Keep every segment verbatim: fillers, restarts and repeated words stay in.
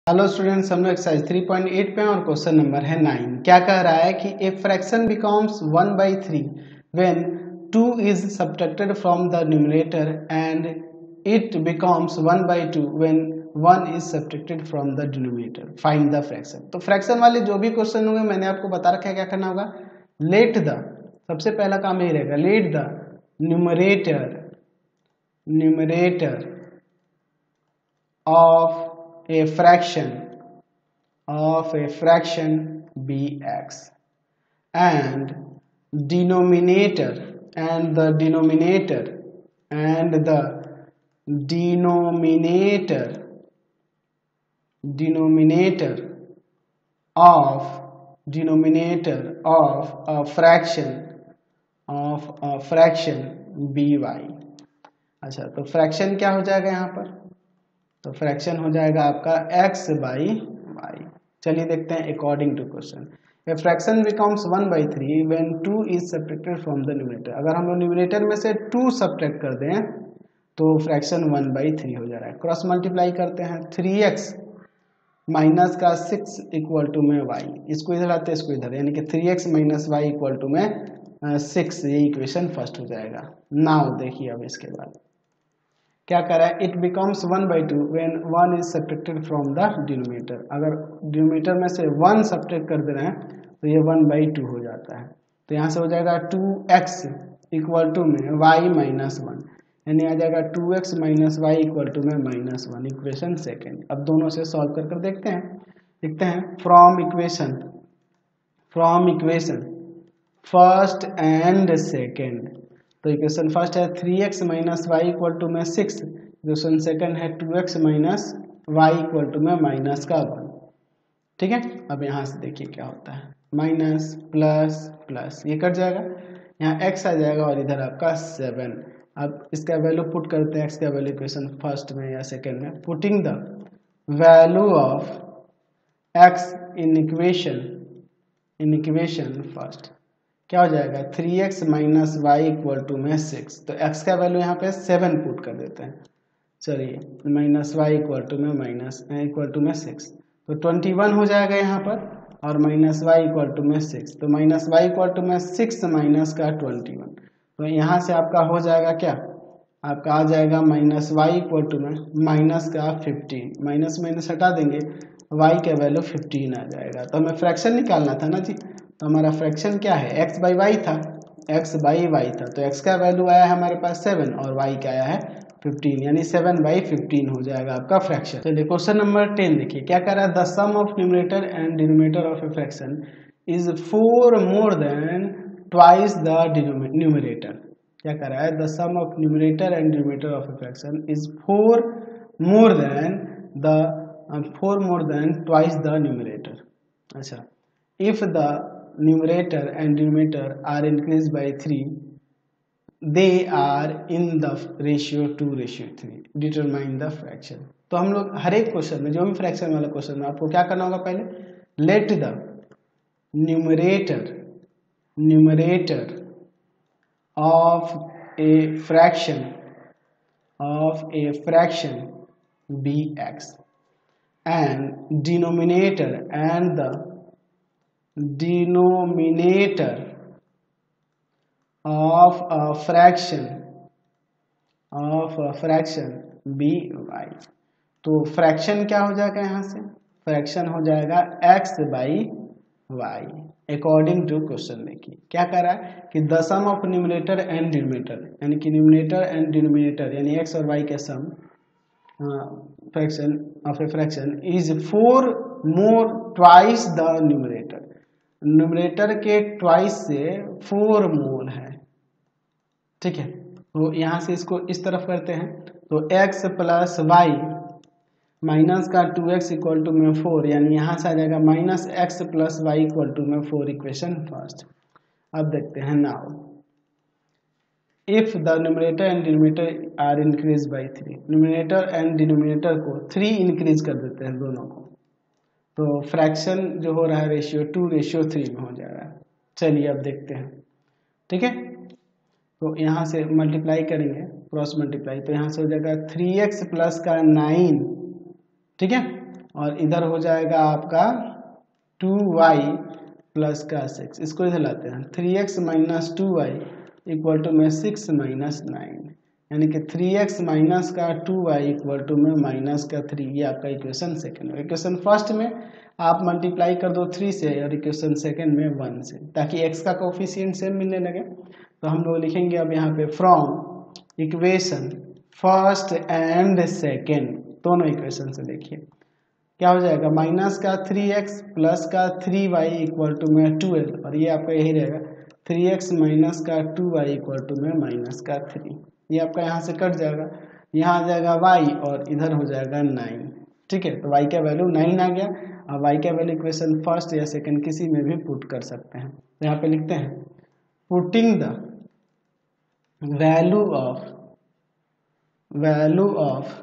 Hello students, हम लोग exercise three point eight पे हैं और क्वेश्चन नंबर है नाइन। क्या कह रहा है कि a fraction becomes one by three when two is subtracted from the numerator and it becomes one by two when one is subtracted from the denominator. Find the fraction. तो fraction वाले जो भी question होंगे मैंने आपको बता रखा है क्या करना होगा। लेट द, सबसे पहला काम यही रहेगा, let the numerator numerator of a fraction of a fraction bx and denominator and the denominator and the denominator denominator of denominator of a fraction of a fraction by। अच्छा, तो fraction क्या हो जाएगा यहाँ पर? तो फ्रैक्शन हो जाएगा आपका x बाई वाई। चलिए देखते हैं according to question. A fraction becomes one by three when two is subtracted from the numerator. अगर हम लोग न्यूमरेटर में से टू सब्ट्रैक्ट कर दें तो फ्रैक्शन वन बाई थ्री हो जा रहा है। क्रॉस मल्टीप्लाई करते हैं, थ्री एक्स माइनस का सिक्स इक्वल टू में वाई, इसको इधर आते इसको इधर, यानी कि three x minus y equal to में सिक्स, ये इक्वेशन फर्स्ट हो जाएगा। नाउ देखिए अब इसके बाद क्या कर रहा है, it becomes one by two when one is subtracted from the denominator. अगर डिनोमिनेटर में से वन सब्ट्रैक्ट कर दे रहे हैं तो ये वन बाई टू हो जाता है। तो यहाँ से हो जाएगा टू एक्स इक्वल टू में वाई माइनस वन, यानी आ जाएगा two x minus y equal to में माइनस वन, इक्वेशन सेकेंड। अब दोनों से सॉल्व कर कर देखते हैं देखते हैं from equation from equation first and second. तो इक्वेशन फर्स्ट है three x minus y equal to में सिक्स, इक्वेशन सेकंड है two x minus y equal to में माइनस का वन। ठीक है, अब यहाँ से देखिए क्या होता है, माइनस प्लस प्लस ये कट जाएगा, यहाँ x आ जाएगा और इधर आपका सेवन। अब इसका वैल्यू पुट करते हैं, x का वैल्यू इक्वेशन फर्स्ट में या सेकंड में। Putting the value of x in equation in equation first क्या हो जाएगा, three x minus y equal to में सिक्स। तो x का वैल्यू यहाँ पे सेवन पुट कर देते हैं। चलिए, माइनस वाई इक्वल टू में माइनस इक्वल टू में सिक्स, तो ट्वेंटी वन हो जाएगा यहाँ पर, और माइनस वाई इक्वल टू में सिक्स, तो माइनस वाई इक्वल टू में सिक्स माइनस का ट्वेंटी वन। तो यहाँ से आपका हो जाएगा क्या, आपका आ जाएगा माइनस वाई इक्वल टू में माइनस का फिफ्टीन, माइनस माइनस हटा देंगे, y का वैल्यू फिफ्टीन आ जाएगा। तो हमें फ्रैक्शन निकालना था ना जी, तो हमारा फ्रैक्शन क्या है, x बाई वाई था, x बाई वाई था, तो x का वैल्यू आया है हमारे पास सेवन और y का आया है फिफ्टीन, यानी सेवन बाई फिफ्टीन हो जाएगा आपका फ्रैक्शन। चलिए क्वेश्चन नंबर टेन देखिए क्या कह रहा है, the sum of numerator and denominator of a fraction is four more than twice the numerator. क्या कह रहा है, the sum of numerator and denominator of a fraction is four more than the four more than twice the numerator. अच्छा, if the numerator and denominator are increased by three, they are in the ratio two ratio three, determine the fraction। तो हम लोग हर एक question में, जो भी fraction वाला question में, आपको क्या करना होगा, पहले let the numerator numerator of a fraction of a fraction be x and denominator and the denominator of a fraction of a fraction b y। तो फ्रैक्शन क्या हो जाएगा, यहाँ से फ्रैक्शन हो जाएगा x by y according to question. देखिए क्या कह रहा है कि the sum of numerator and denominator, यानी कि न्यूमरेटर एंड डिनोमिनेटर यानी x और y के sum fraction of a fraction is four more twice the numerator. Numerator के ट्वाइस से फोर मोर है। ठीक है, तो यहाँ से इसको इस तरफ करते हैं, तो x प्लस वाई माइनस का टू एक्स इक्वल टू में फोर, यानी यहाँ से आ जाएगा minus x plus y equal to में फोर, इक्वेशन फर्स्ट। अब देखते हैं now if the numerator and denominator are increase by three, numerator and denominator को थ्री इंक्रीज कर देते हैं दोनों को, तो फ्रैक्शन जो हो रहा है रेशियो टू रेशियो थ्री में हो जा रहा है। चलिए अब देखते हैं। ठीक है, तो यहाँ से मल्टीप्लाई करेंगे, क्रॉस मल्टीप्लाई, तो यहाँ से हो जाएगा थ्री एक्स प्लस का नाइन, ठीक है, और इधर हो जाएगा आपका टू वाई प्लस का सिक्स। इसको इधर लाते हैं, three x minus two y equal to में सिक्स माइनस नाइन, यानी कि थ्री एक्स माइनस का टू वाई इक्वल टू में माइनस का थ्री। ये आपका इक्वेशन सेकंड है। इक्वेशन फर्स्ट में आप मल्टीप्लाई कर दो थ्री से और इक्वेशन सेकंड में वन से, ताकि एक्स का कोफिशिएंट सेम मिलने लगे। तो हम लोग लिखेंगे अब यहाँ पे from equation first and second, दोनों इक्वेशन से देखिए क्या हो जाएगा, माइनस का थ्री एक्स प्लस का थ्री वाई इक्वल टू में ट्वेल्व, और ये आपका यही रहेगा थ्री एक्स माइनस का टू वाई इक्वल टू में माइनस का थ्री। ये आपका यहाँ से कट जाएगा, यहाँ आ जाएगा y और इधर हो जाएगा नाइन। ठीक है, तो y का वैल्यू नाइन आ गया। अब y का वैल्यू इक्वेशन फर्स्ट या सेकंड किसी में भी पुट कर सकते हैं। तो यहाँ पे लिखते हैं putting the value of value of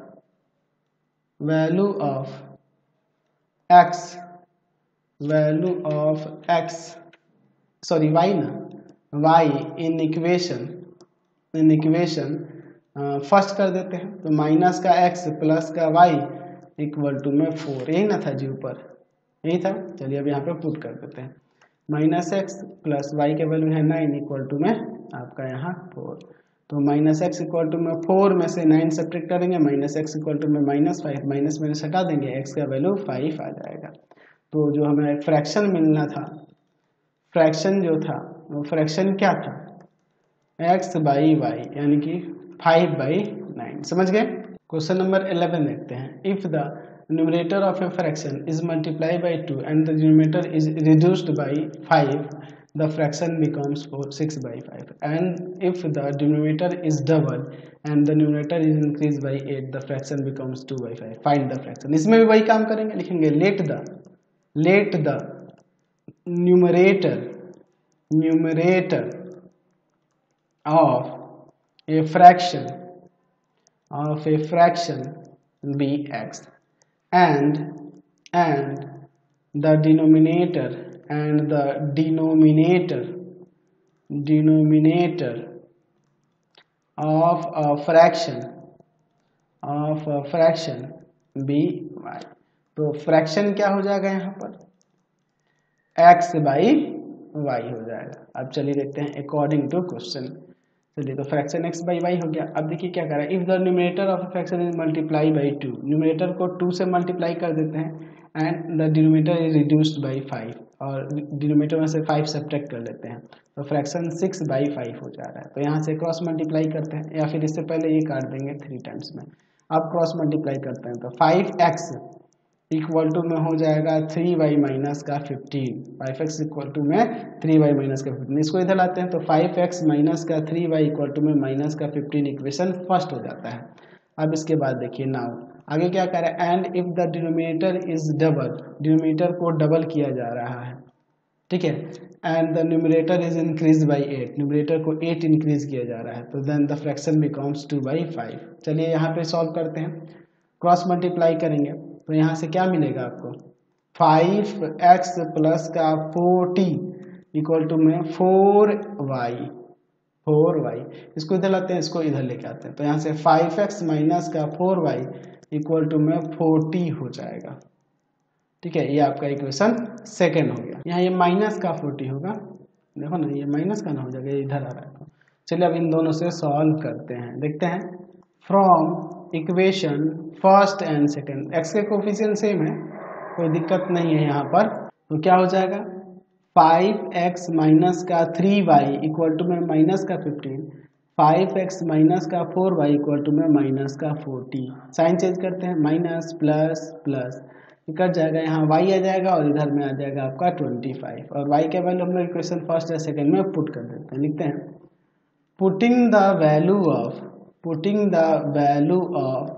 value of x value of x sorry y ना y in equation in equation first कर देते हैं। तो माइनस का x प्लस का y इक्वल टू में फोर, यही ना था जी ऊपर, यही था। चलिए अब यहाँ पे पुट कर देते हैं, माइनस एक्स प्लस वाई के वैल्यू है नाइन इक्वल टू में आपका यहाँ फोर। तो माइनस एक्स इक्वल टू में फोर में से नाइन सब्ट्रैक्ट करेंगे, माइनस एक्स इक्वल टू में माइनस फाइव, माइनस माइनस हटा देंगे, एक्स का वैल्यू फाइव आ जाएगा। तो जो हमें फ्रैक्शन मिलना था, फ्रैक्शन जो था वो फ्रैक्शन क्या था, एक्स बाई वाई, यानी कि फाइव बाई नाइन। समझ गए। क्वेश्चन नंबर इलेवन देखते हैं, if the numerator of a fraction is multiply by two and the denominator is reduced by five, the fraction becomes six by five, and if the denominator is double and the numerator is increase by eight, the fraction becomes two by five, find the fraction. इसमें भी वही काम करेंगे, लिखेंगे let the let the numerator numerator of a fraction of a fraction be x and and the denominator and the denominator denominator of a fraction of a fraction be y। तो fraction क्या हो जाएगा यहाँ पर, x by y हो जाएगा। अब चलिए देखते हैं अकॉर्डिंग टू क्वेश्चन। चलिए तो फ्रैक्शन x बाई वाई हो गया। अब देखिए क्या कर रहा है, if the numerator of fraction is multiply by two, numerator को टू से मल्टीप्लाई कर देते हैं and the denominator is reduced by five, और डिनोमिनेटर में से फाइव सब्ट्रैक्ट कर लेते हैं, तो फ्रैक्शन सिक्स बाई फाइव हो जा रहा है। तो यहाँ से क्रॉस मल्टीप्लाई करते हैं, या फिर इससे पहले ये काट देंगे थ्री टाइम्स में। अब क्रॉस मल्टीप्लाई करते हैं तो फाइव एक्स इक्वल टू में हो जाएगा थ्री वाई माइनस का fifteen, five x equal to में थ्री वाई माइनस का फिफ्टीन। इसको इधर लाते हैं तो फाइव एक्स माइनस का थ्री वाई इक्वल टू में माइनस का फिफ्टीन, इक्वेशन फर्स्ट हो जाता है। अब इसके बाद देखिए नाउ आगे क्या कर रहा है, and if the denominator is double, denominator को डबल किया जा रहा है, ठीक है, and the numerator is increase by eight, numerator को एट इंक्रीज किया जा रहा है, तो then the fraction becomes two by five. चलिए यहाँ पे सॉल्व करते हैं, क्रॉस मल्टीप्लाई करेंगे तो यहाँ से क्या मिलेगा आपको, फाइव एक्स प्लस का फोर्टी इक्वल टू में फोर वाई फोर वाई। इसको इधर लाते हैं, इसको इधर लेके आते हैं, तो यहाँ से फाइव एक्स माइनस का फोर वाई इक्वल टू में फोर्टी हो जाएगा। ठीक है, ये आपका इक्वेशन सेकेंड हो गया। यहाँ ये माइनस का फोर्टी होगा, देखो ना ये माइनस का ना हो जाएगा, ये इधर आ रहा है। चलिए अब इन दोनों से सॉल्व करते हैं, देखते हैं। From equation first and second, x के कोफिशिएंट सेम है, कोई दिक्कत नहीं है यहाँ पर। तो क्या हो जाएगा, फाइव एक्स माइनस का थ्री वाई इक्वल टू में माइनस का फिफ्टीन, फाइव एक्स माइनस का फोर वाई इक्वल टू में माइनस का फोर्टी। साइन चेंज करते हैं, माइनस प्लस प्लस कट जाएगा, यहाँ y आ जाएगा और इधर में आ जाएगा आपका ट्वेंटी फाइव, और y का वैल्यू हम लोग इक्वेशन फर्स्ट या सेकेंड में पुट कर देते हैं। लिखते हैं putting the value of putting the value of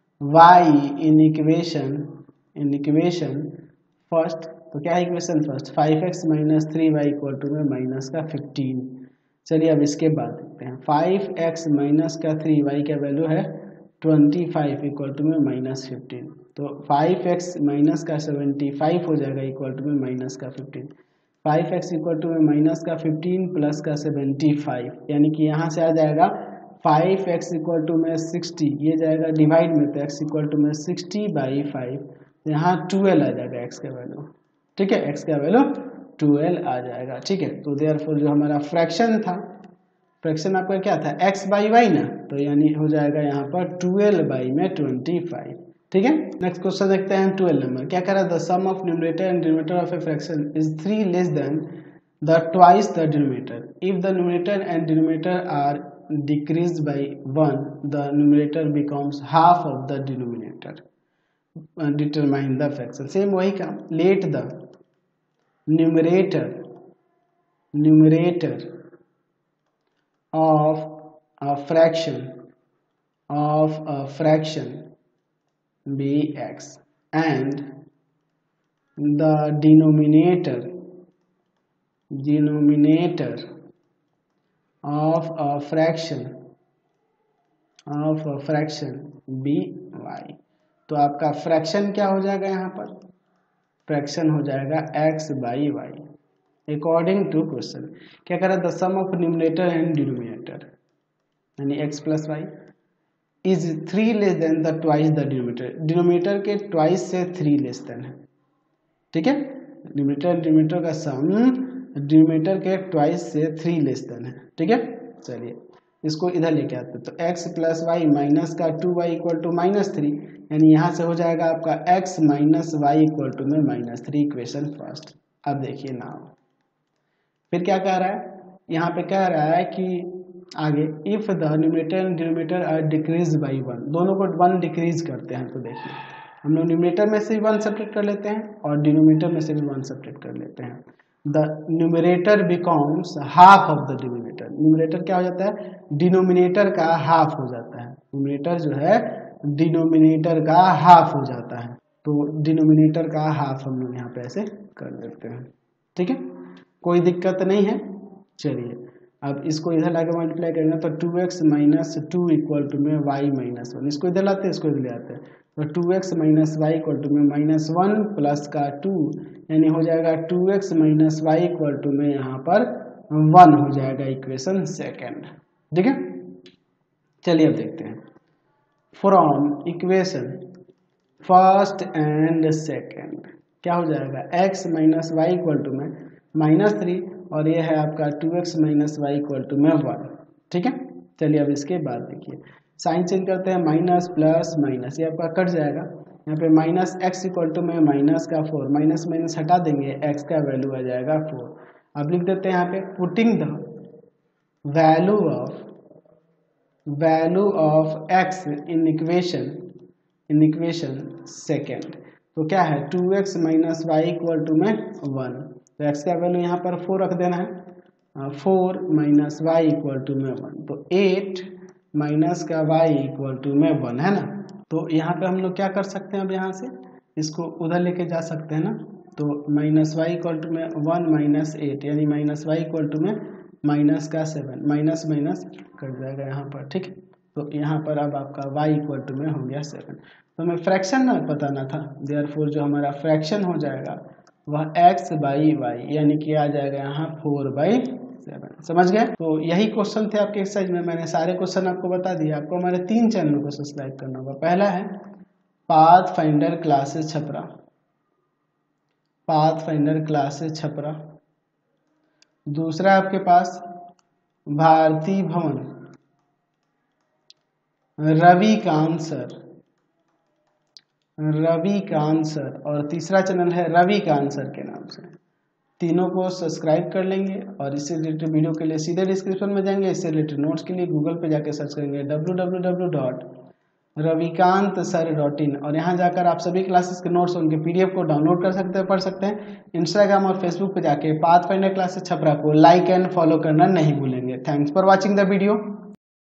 y in equation in equation first. तो क्या है equation first, five x minus three y equal to में माइनस का फिफ्टीन। चलिए अब इसके बाद देखते हैं, फाइव एक्स माइनस का थ्री वाई का वैल्यू है ट्वेंटी फाइव इक्वल टू में माइनस फिफ्टीन, तो फाइव एक्स माइनस का सेवेंटी फाइव हो जाएगा इक्वल टू में माइनस का fifteen. Five x equal to में माइनस का फिफ्टीन प्लस का सेवेंटी फाइव, यानी कि यहाँ से आ जाएगा फाइव एक्स इक्वल टू में सिक्सटी, ये जाएगा डिवाइड में, तो एक्स इक्वल टू में सिक्सटी बाई फाइव, यहाँ ट्वेल्व आ जाएगा एक्स का वैल्यू, ठीक है, एक्स का वैल्यू ट्वेल्व आ जाएगा, ठीक है। तो देयरफॉर जो हमारा फ्रैक्शन था, फ्रैक्शन आपका क्या था, एक्स बाई वाई ना, तो यानी हो जाएगा यहाँ पर ट्वेल्व बाई में ट्वेंटी फाइव, ठीक है। नेक्स्ट क्वेश्चन देखते हैं ट्वेल्व नंबर, क्या कह रहा है, the sum of numerator and denominator of a fraction is three less than the twice the denominator, if the numerator and denominator are decreased by one, the numerator becomes half of the denominator. Uh, determine the fraction. Same वही काम, let the numerator numerator of a fraction of a fraction be x and the denominator denominator of a fraction of a fraction b y। तो आपका fraction क्या हो जाएगा, यहाँ पर fraction हो जाएगा x by y according to question. क्या कह रहा है, the sum of numerator and denominator यानी x plus y is three less than the twice the denominator, denominator के ट्वाइस से थ्री लेस देन है, ठीक है। न्यूमरेटर डिनोमिनेटर का सम डिनोमिनेटर के ट्वाइस से थ्री लेस देन है, ठीक है। चलिए इसको इधर लेके आते हैं, तो x प्लस वाई माइनस का two y equal to minus three, यानी यहाँ से हो जाएगा आपका x minus y equal to में माइनस थ्री, इक्वेशन फर्स्ट। अब देखिए नाउ फिर क्या कह रहा है, यहाँ पे कह रहा है कि आगे if the numerator and denominator are decrease by one, दोनों को वन डिक्रीज करते हैं, तो देखिए हम लोग न्यूमरेटर में से भी वन सब्ट्रैक्ट कर लेते हैं और डिनोमिनेटर में से भी वन सब्ट्रैक्ट कर लेते हैं। The numerator becomes half of the denominator, numerator क्या हो जाता है, डिनोमिनेटर का हाफ हो जाता है, न्यूमरेटर जो है डिनोमिनेटर का हाफ हो जाता है, तो डिनोमिनेटर का हाफ हम लोग यहाँ पे ऐसे कर देते हैं, ठीक है, कोई दिक्कत नहीं है। चलिए अब इसको इधर लाके मल्टीप्लाई करेंगे तो two x minus two equal to में वाई माइनस वन, इसको इधर लाते हैं इसको इधर ले आते हैं, तो two x minus y equal to में माइनस वन प्लस का टू, यानी हो जाएगा two x minus y equal to में यहाँ पर वन हो जाएगा, इक्वेशन सेकेंड, ठीक है। चलिए अब देखते हैं, from equation first and second क्या हो जाएगा, x minus y equal to में माइनस थ्री और ये है आपका two x minus y equal to में वन, ठीक है। चलिए अब इसके बाद देखिए साइन चेंज करते हैं, माइनस प्लस माइनस, ये आपका कट जाएगा, यहाँ पे माइनस एक्स इक्वल टू में माइनस का फोर, माइनस माइनस हटा देंगे, x का वैल्यू आ जाएगा फोर। अब लिख देते हैं यहाँ पे putting the value of value of x in equation in equation second, तो क्या है two x minus y equal to में वन, तो x का वैल्यू यहाँ पर फोर रख देना है, four minus y equal to में वन, तो एट माइनस का y इक्वल टू में वन है ना। तो यहाँ पे हम लोग क्या कर सकते हैं, अब यहाँ से इसको उधर लेके जा सकते हैं ना, तो माइनस वाई इक्वल टू में वन माइनस एट, यानी माइनस वाई इक्वल टू में माइनस का सेवन, माइनस माइनस कट जाएगा यहाँ पर, ठीक है। तो यहाँ पर अब आपका y इक्वल टू में हो गया सेवन, तो हमें फ्रैक्शन ना पता ना था, देयरफॉर जो हमारा फ्रैक्शन हो जाएगा वह x बाई वाई, यानी कि आ जाएगा यहाँ फोर बाई सेवन, समझ गए। तो यही क्वेश्चन थे आपके एक्सरसाइज में, मैंने सारे क्वेश्चन आपको बता दिए। आपको हमारे तीन चैनलों को सब्सक्राइब करना होगा, पहला है path finder classes Chhapra, path finder classes Chhapra, दूसरा आपके पास भारती भवन रविकांत सर, रविकांत सर, और तीसरा चैनल है रविकांत सर के नाम से। तीनों को सब्सक्राइब कर लेंगे और इससे रिलेटेड वीडियो के लिए सीधे डिस्क्रिप्शन में जाएंगे, इससे रिलेटेड नोट्स के लिए गूगल पे जाकर सर्च करेंगे W W W dot Ravikant sir dot in, और यहाँ जाकर आप सभी क्लासेस के नोट्स उनके पीडीएफ को डाउनलोड कर सकते हैं, पढ़ सकते हैं। इंस्टाग्राम और फेसबुक पे जाके पाथ फाइंडर क्लासेस छपरा को लाइक एंड फॉलो करना नहीं भूलेंगे। Thanks for watching the video.